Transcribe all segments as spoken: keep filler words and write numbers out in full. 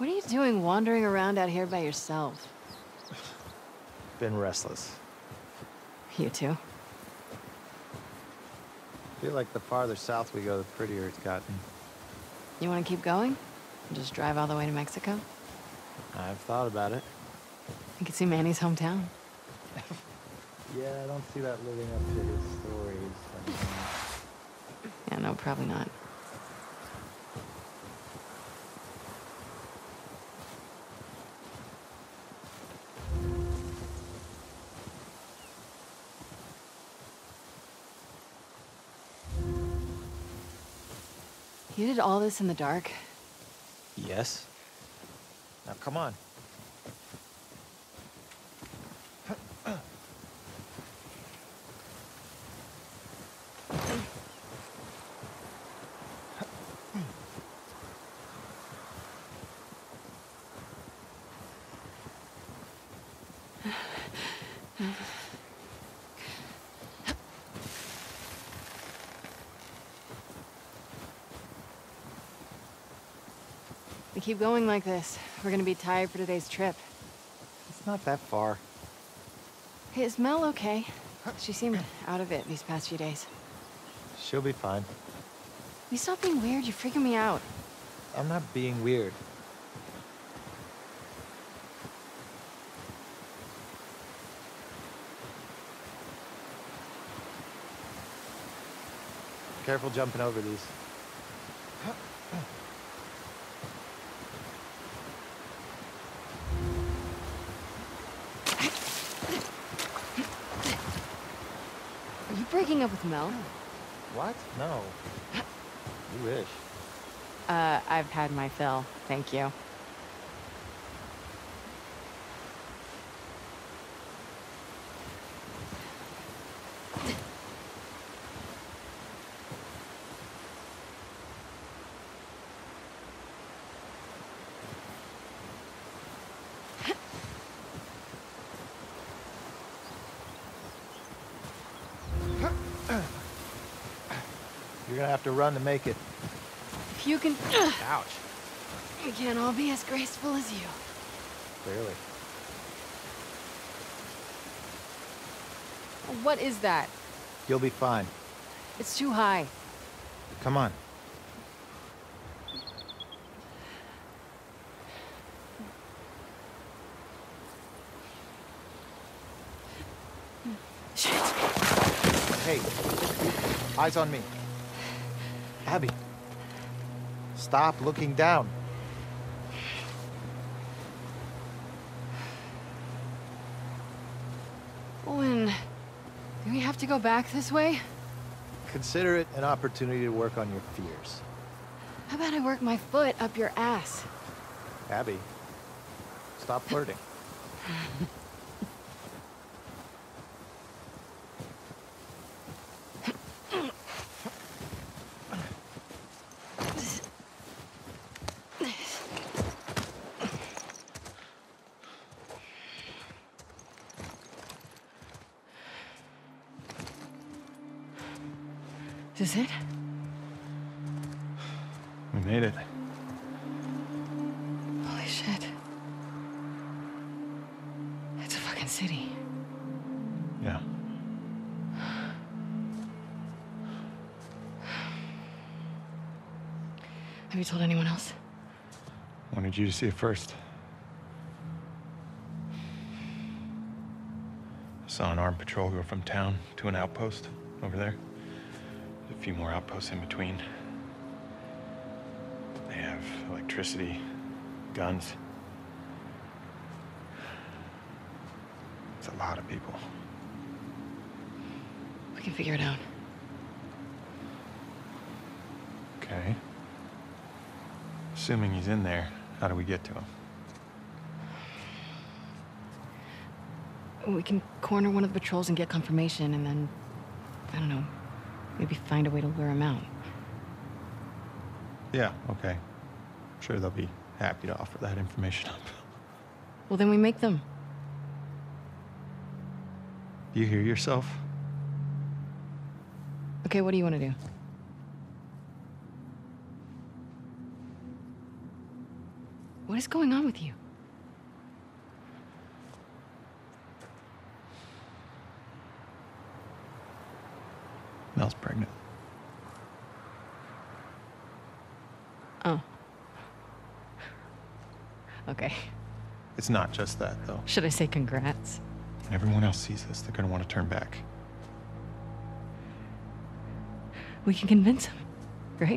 What are you doing wandering around out here by yourself? Been restless. You too? Feel like the farther south we go, the prettier it's gotten. You want to keep going? And just drive all the way to Mexico? I've thought about it. You can see Manny's hometown. Yeah, I don't see that living up to his stories. Yeah, no, probably not. You did all this in the dark? Yes. Now come on. We keep going like this, we're gonna be tired for today's trip. It's not that far. Hey, is Mel okay? She seemed out of it these past few days. She'll be fine. You stop being weird, you're freaking me out. I'm not being weird. Careful jumping over these. Are you breaking up with Mel? What? No. You wish. Uh, I've had my fill, thank you. You're gonna have to run to make it. If you can... Ouch. We can't all be as graceful as you. Clearly. What is that? You'll be fine. It's too high. Come on. Shit. Hey, eyes on me. Abby, stop looking down. Owen, do we have to go back this way? Consider it an opportunity to work on your fears. How about I work my foot up your ass? Abby, stop flirting. Is this it? We made it. Holy shit. It's a fucking city. Yeah. Have you told anyone else? Wanted you to see it first. I saw an armed patrol go from town to an outpost over there. There's a few more outposts in between. They have electricity, guns. It's a lot of people. We can figure it out. Okay. Assuming he's in there, how do we get to him? We can corner one of the patrols and get confirmation, and then, I don't know, maybe find a way to lure him out. Yeah, okay. I'm sure they'll be happy to offer that information up. Well, then we make them. Do you hear yourself? Okay, what do you want to do? What is going on with you? Mel's pregnant. Oh. Okay. It's not just that, though. Should I say congrats? When everyone else sees this, they're gonna want to turn back. We can convince him, right?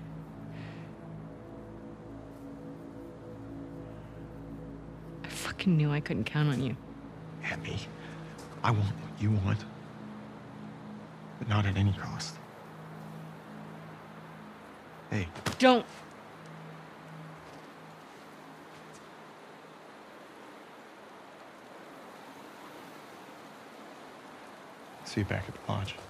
I fucking knew I couldn't count on you. Abby, I want what you want, but not at any cost. Hey, Don't. see you back at the lodge.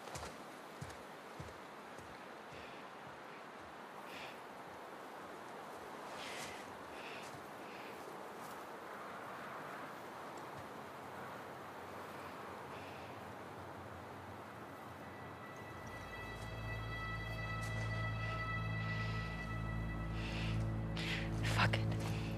Fuck it.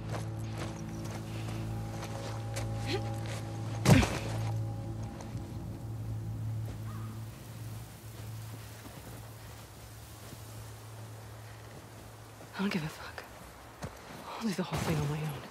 I don't give a fuck. I'll do the whole thing on my own.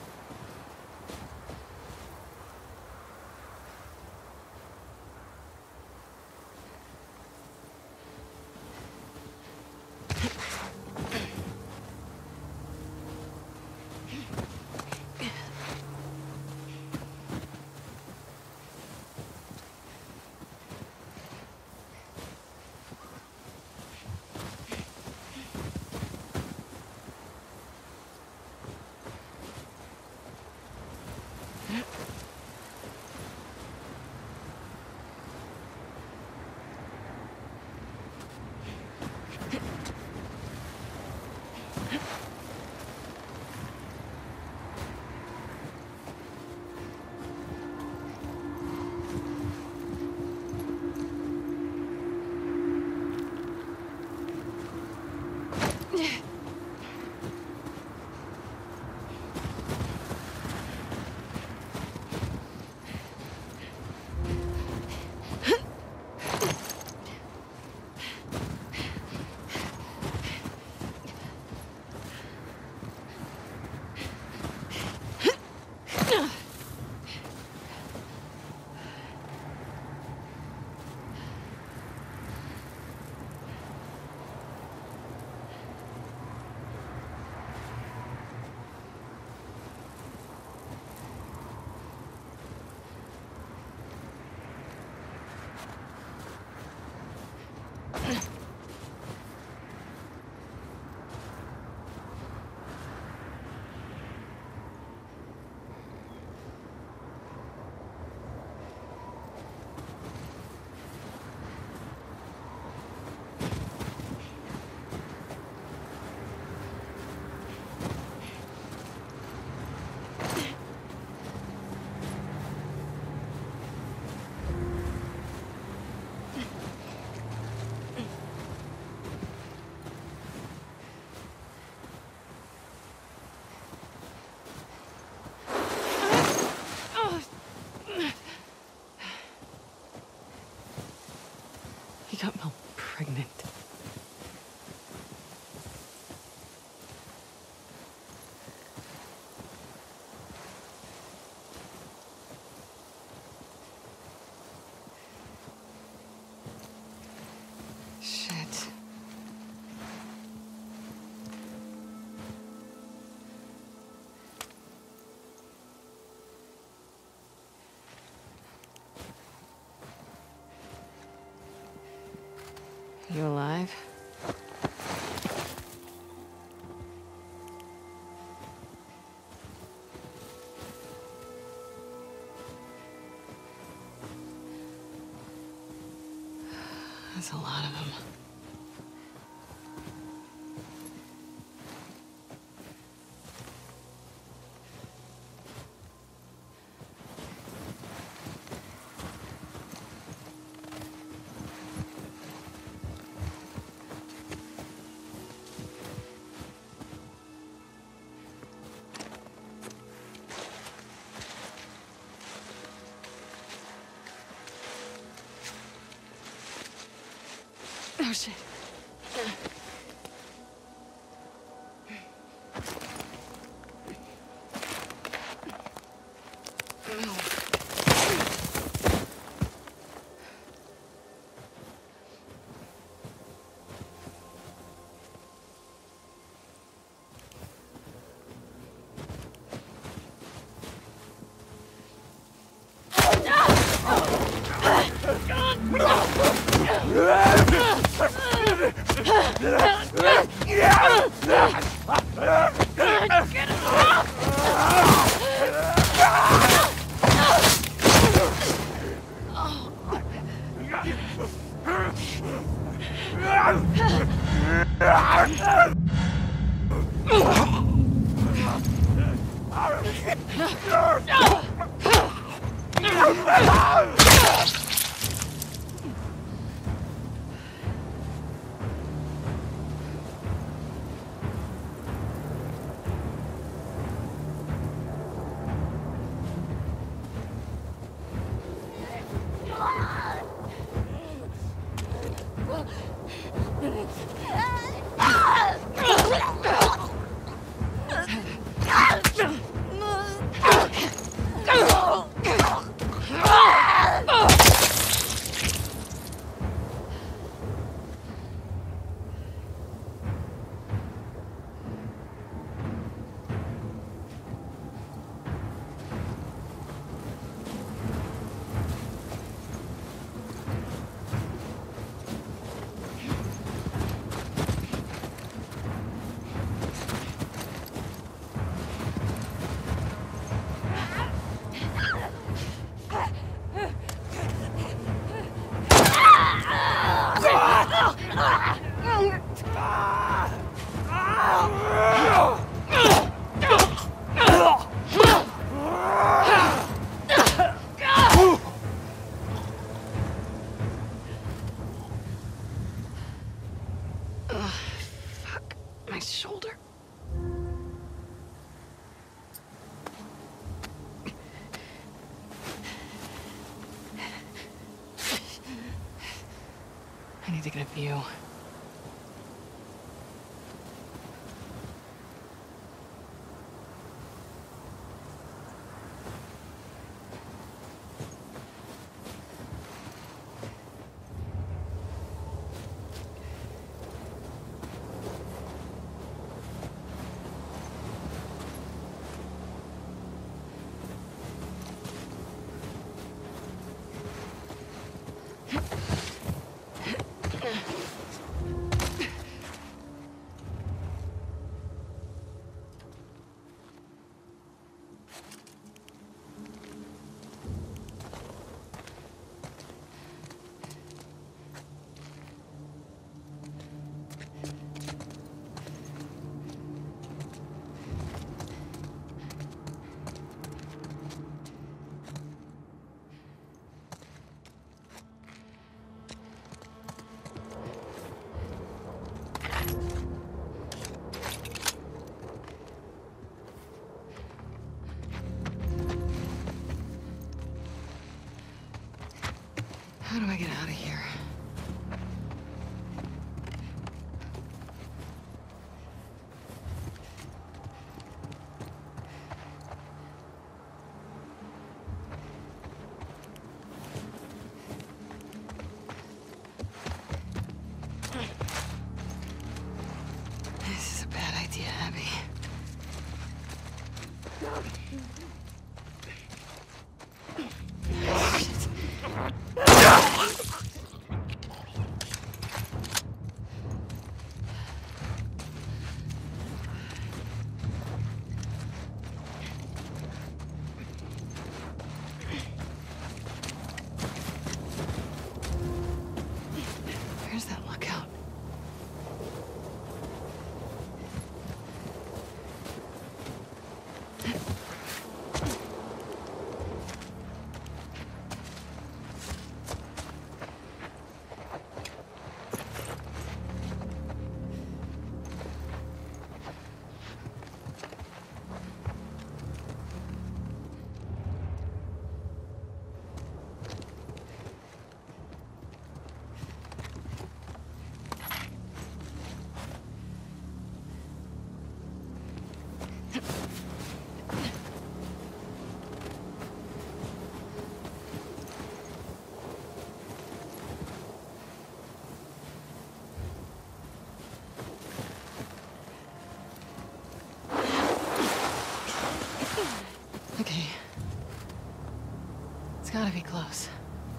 He got Mel pregnant. Shit. You alive? That's a lot of them. Oh, shit. My shoulder. I need to get a view. How do I get out of here? This is a bad idea, Abby. Where's that lookout? Gotta be close.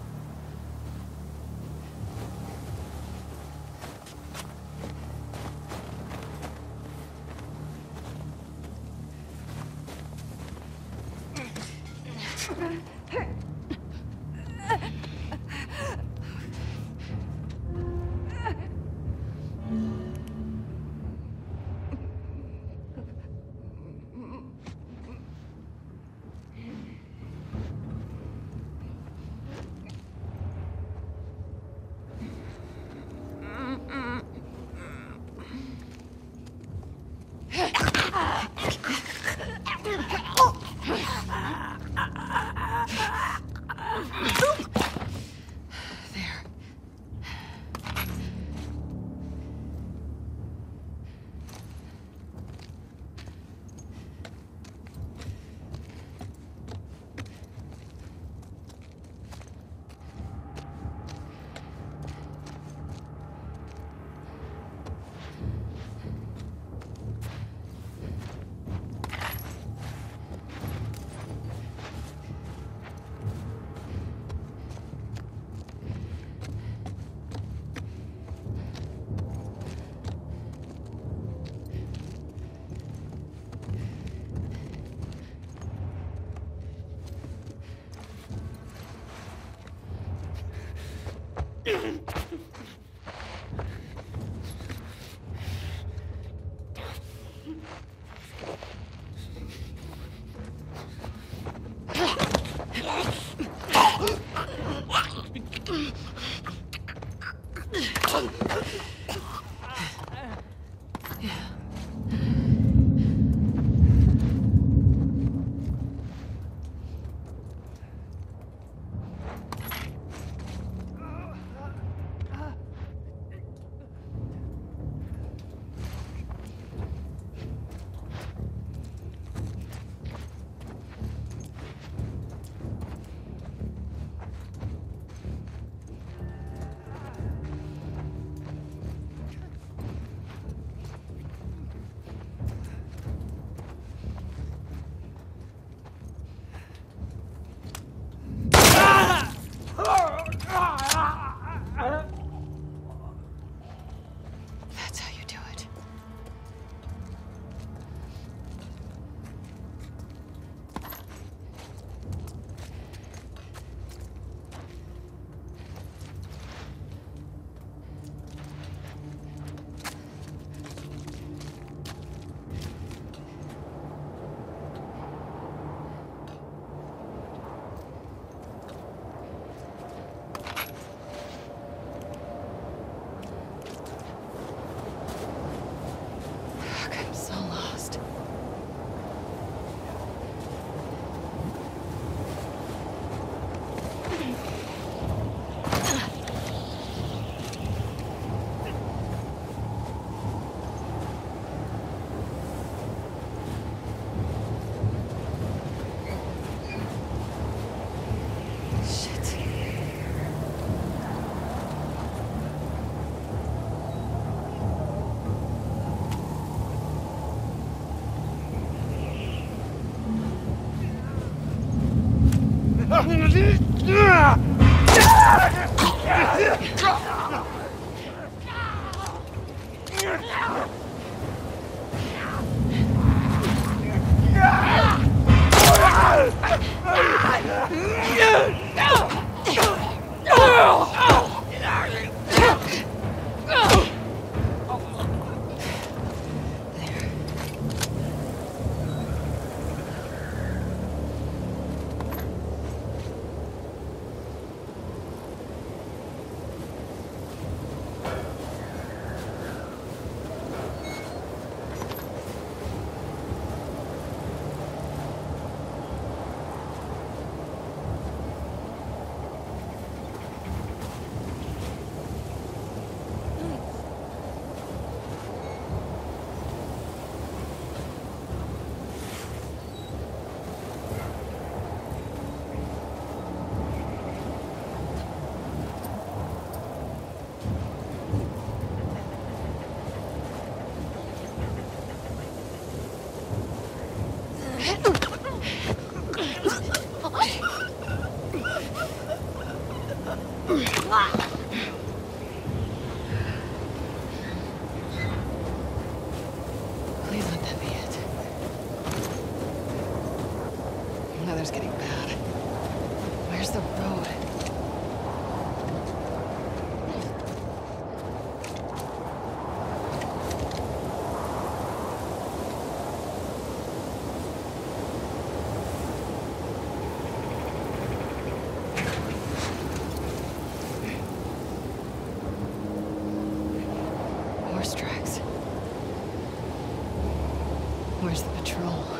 That's how you do it. I'm so lost. Shit. Please let that be it. The weather's getting bad. Where's the road? Horse tracks. Where's the patrol?